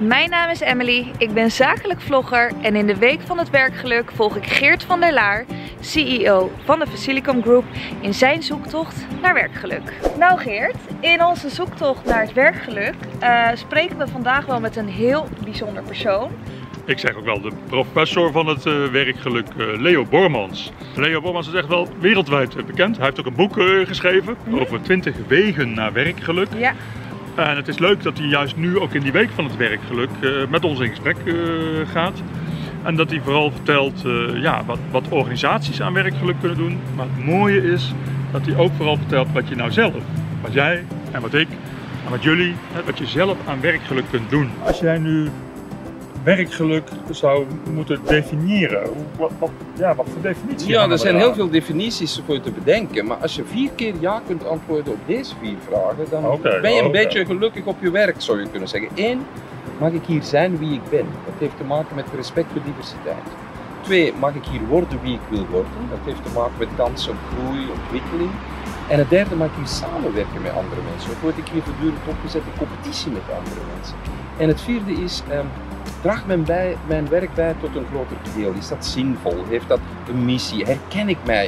Mijn naam is Emily, ik ben zakelijk vlogger en in de week van het werkgeluk volg ik Geert van der Laar, CEO van de Facilicom Group, in zijn zoektocht naar werkgeluk. Nou Geert, in onze zoektocht naar het werkgeluk spreken we vandaag wel met een heel bijzonder persoon. Ik zeg ook wel de professor van het werkgeluk, Leo Bormans. Leo Bormans is echt wel wereldwijd bekend. Hij heeft ook een boek geschreven over 20 wegen naar werkgeluk. Ja. En het is leuk dat hij juist nu ook in die week van het werkgeluk met ons in gesprek gaat. En dat hij vooral vertelt wat organisaties aan werkgeluk kunnen doen. Maar het mooie is dat hij ook vooral vertelt wat je nou zelf, wat jij en wat ik en wat jullie, wat je zelf aan werkgeluk kunt doen. Als jij nu werkgeluk zou moeten definiëren, wat voor definitie? Ja, er zijn heel veel definities voor te bedenken, maar als je 4 keer ja kunt antwoorden op deze 4 vragen, dan ben je een beetje gelukkig op je werk, zou je kunnen zeggen. 1, mag ik hier zijn wie ik ben? Dat heeft te maken met respect voor diversiteit. 2, mag ik hier worden wie ik wil worden? Dat heeft te maken met kansen op groei, ontwikkeling. En het derde, mag ik hier samenwerken met andere mensen? Of word ik hier voortdurend opgezet in competitie met andere mensen? En het vierde is, draagt mijn werk bij tot een groter geheel? Is dat zinvol? Heeft dat een missie? Herken ik mij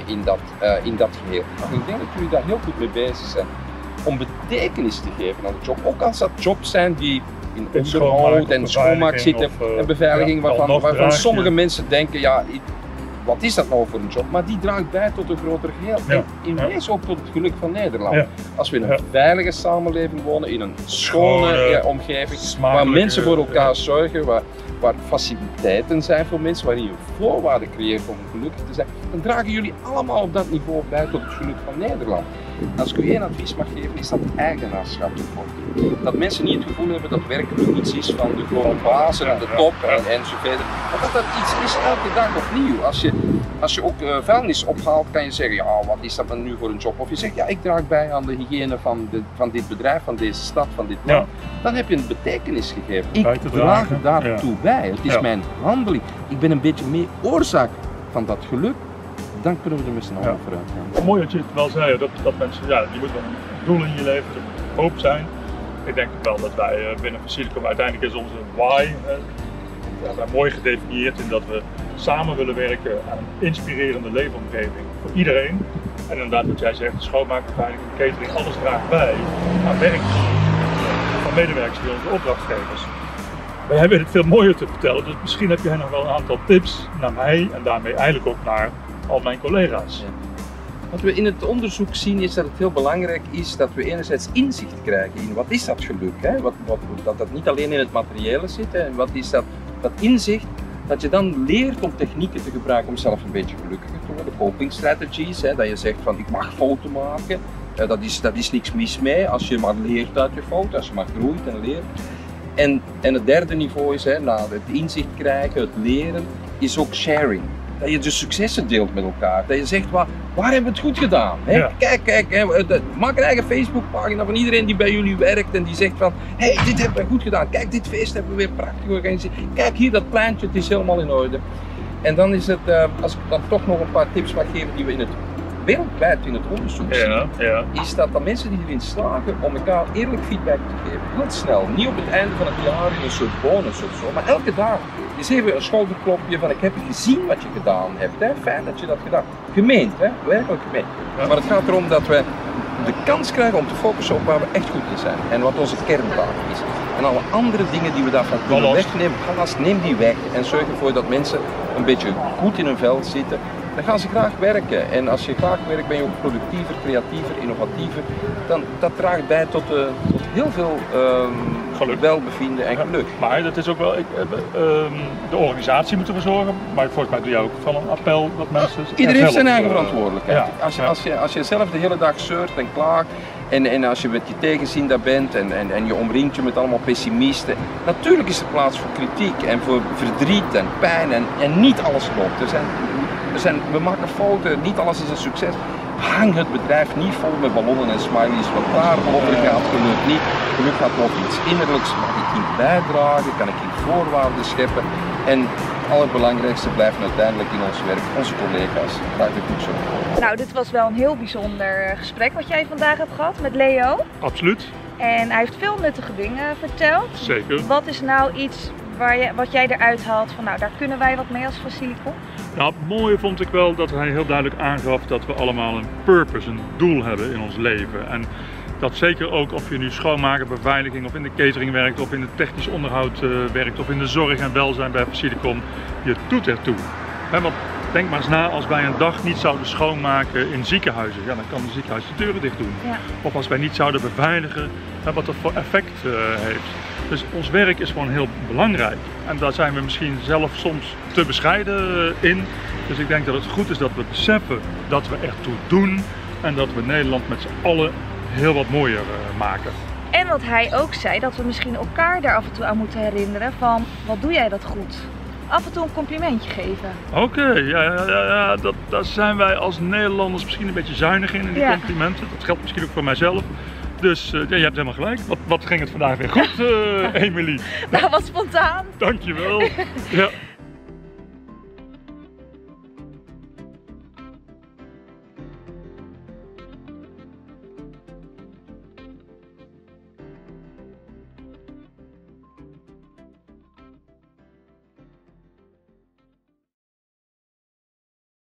in dat geheel? En ik denk dat jullie daar heel goed mee bezig zijn. Om betekenis te geven aan de job. Ook als dat jobs zijn die in onderhoud en schoonmaak zitten. En beveiliging waarvan sommige mensen denken, ja, wat is dat nou voor een job? Maar die draagt bij tot een groter geheel. En in wezen ook tot het geluk van Nederland. Ja. Als we in een veilige samenleving wonen, in een schone omgeving, waar mensen voor elkaar zorgen, waar faciliteiten zijn voor mensen, waarin je voorwaarden creëert om gelukkig te zijn, dan dragen jullie allemaal op dat niveau bij tot het geluk van Nederland. Als ik u één advies mag geven, is dat eigenaarschap ervoor. Dat mensen niet het gevoel hebben dat werkgeluk iets is van de grote bazen en de top enzovoort. Maar dat dat iets is elke dag opnieuw. Als je ook vuilnis ophaalt, kan je zeggen, ja, wat is dat dan nu voor een job? Of je zegt, ja, ik draag bij aan de hygiëne van dit bedrijf, van deze stad, van dit land. Dan heb je een betekenis gegeven. Ik draag daartoe bij. Het is mijn handeling. Ik ben een beetje meer oorzaak van dat geluk. Dan kunnen we er met z'n allen vooruit gaan. Mooi dat je het wel zei, dat mensen, je moet wel een doel in je leven, er moet hoop zijn. Ik denk wel dat wij binnen Facilicom, uiteindelijk is onze why mooi gedefinieerd in dat we samen willen werken aan een inspirerende leefomgeving voor iedereen. En inderdaad wat jij zegt, schoonmaak, beveiliging, catering, alles draagt bij aan werk van medewerkers die onze opdrachtgevers. Wij hebben het veel mooier te vertellen, dus misschien heb jij nog wel een aantal tips naar mij en daarmee eigenlijk ook naar al mijn collega's. Ja. Wat we in het onderzoek zien is dat het heel belangrijk is dat we enerzijds inzicht krijgen in wat is dat geluk. Hè? Dat niet alleen in het materiële zit. Hè? Wat is dat inzicht, dat je dan leert om technieken te gebruiken om zelf een beetje gelukkiger te worden. Coping strategies, hè? Dat je zegt van ik mag fouten maken. Dat is niks mis mee als je maar leert uit je fouten, als je maar groeit en leert. En het derde niveau is, na het inzicht krijgen, het leren, is ook sharing. Dat je de successen deelt met elkaar. Dat je zegt, waar hebben we het goed gedaan? Hè? Ja. Kijk, maak een eigen Facebookpagina van iedereen die bij jullie werkt en die zegt van, hey, dit hebben we goed gedaan. Kijk, dit feest hebben we weer prachtig georganiseerd. Kijk hier, dat pleintje, het is helemaal in orde. En dan is het, als ik dan toch nog een paar tips mag geven die we wereldwijd in het onderzoek zien, is dat mensen die erin slagen om elkaar eerlijk feedback te geven, heel snel, niet op het einde van het jaar in een soort bonus of zo, maar elke dag is even een schouderklopje van ik heb gezien wat je gedaan hebt, hè? Fijn dat je dat gedaan hebt. Gemeend, hè? Werkelijk gemeend. Ja. Maar het gaat erom dat we de kans krijgen om te focussen op waar we echt goed in zijn en wat onze kerntaak is. En alle andere dingen die we daarvan kunnen wegnemen, neem die weg en zorg ervoor dat mensen een beetje goed in hun vel zitten. Dan gaan ze graag werken. En als je graag werkt ben je ook productiever, creatiever, innovatiever. Dat draagt bij tot heel veel welbevinden en geluk. Maar dat is ook wel, de organisatie moet ervoor zorgen, maar volgens mij doe jij ook van een appel dat mensen... Iedereen heeft zijn eigen verantwoordelijkheid. Als je zelf de hele dag zeurt en klaagt en als je met je tegenzin daar bent en je omringt je met allemaal pessimisten, natuurlijk is er plaats voor kritiek en voor verdriet en pijn en niet alles klopt. We maken fouten, niet alles is een succes. Hang het bedrijf niet vol met ballonnen en smileys, want daarover gaat geluk niet. Geluk gaat over iets innerlijks. Mag ik hier bijdragen? Kan ik hier voorwaarden scheppen? En het allerbelangrijkste blijven uiteindelijk in ons werk onze collega's. Graag de goed zo. Nou, dit was wel een heel bijzonder gesprek wat jij vandaag hebt gehad met Leo. Absoluut. En hij heeft veel nuttige dingen verteld. Zeker. Wat is nou iets wat jij eruit haalt van nou, daar kunnen wij wat mee als Facilicom? Nou, het mooie vond ik wel dat hij heel duidelijk aangaf dat we allemaal een purpose, een doel hebben in ons leven. En dat zeker ook of je nu schoonmaken, beveiliging of in de catering werkt of in het technisch onderhoud werkt of in de zorg en welzijn bij Facilicom, je doet ertoe. Want denk maar eens na, als wij een dag niet zouden schoonmaken in ziekenhuizen, ja, dan kan het ziekenhuis de deuren dicht doen. Ja. Of als wij niet zouden beveiligen, wat dat voor effect heeft. Dus ons werk is gewoon heel belangrijk. En daar zijn we misschien zelf soms te bescheiden in. Dus ik denk dat het goed is dat we beseffen dat we ertoe doen en dat we Nederland met z'n allen heel wat mooier maken. En wat hij ook zei, dat we misschien elkaar daar af en toe aan moeten herinneren van, wat doe jij dat goed? Af en toe een complimentje geven. Oké, ja, daar zijn wij als Nederlanders misschien een beetje zuinig in die complimenten. Dat geldt misschien ook voor mijzelf. Dus ja, je hebt helemaal gelijk. Wat ging het vandaag weer goed, Emilie? Nou, wat spontaan. Dankjewel. Ja.